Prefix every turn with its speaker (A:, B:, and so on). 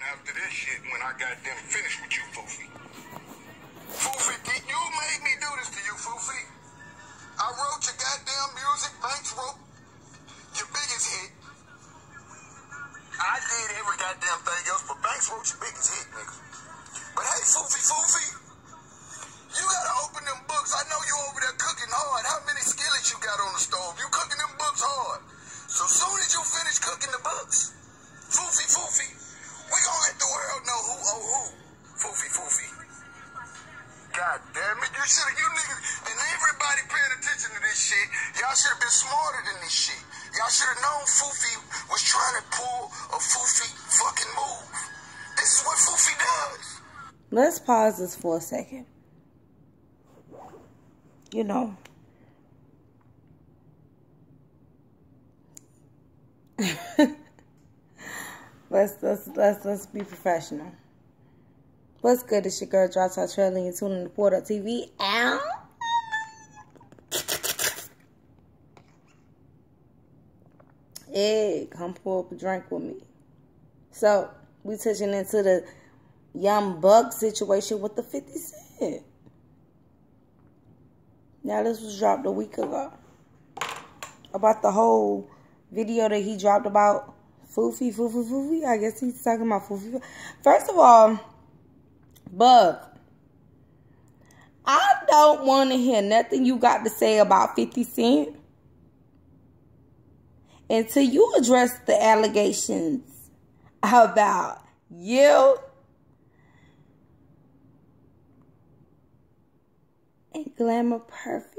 A: after this shit when I got them finished with you, Foofy. Foofy, you made me do this to you, Foofy. I wrote your goddamn music. Banks wrote your biggest hit. I did every goddamn thing else, but Banks wrote your biggest hit, nigga. But hey, Foofy, you gotta open them books. I know you over there cooking hard. How many skillets you got on the stove? You cooking them books hard. So soon as you finish cooking the books, Foofy, we gonna let the world know who owe who. Foofy. God damn it, you niggas, and everybody paying attention to this shit, y'all should have been smarter than this shit. Y'all should have known Foofy was trying to pull a Foofy fucking move. This is what Foofy does.
B: Let's pause this for a second. You know, let's be professional. What's good? It's your girl, Drop Top Trailer, and you're tuning to Port Up TV. Ow! Hey, come pour up a drink with me. So, we touching into the Young Buck situation with the 50 Cent. Now, this was dropped a week ago. About the whole video that he dropped about Foofy. I guess he's talking about Foofy. First of all, Buck, I don't want to hear nothing you got to say about 50 Cent until you address the allegations about you and Glamour Perfect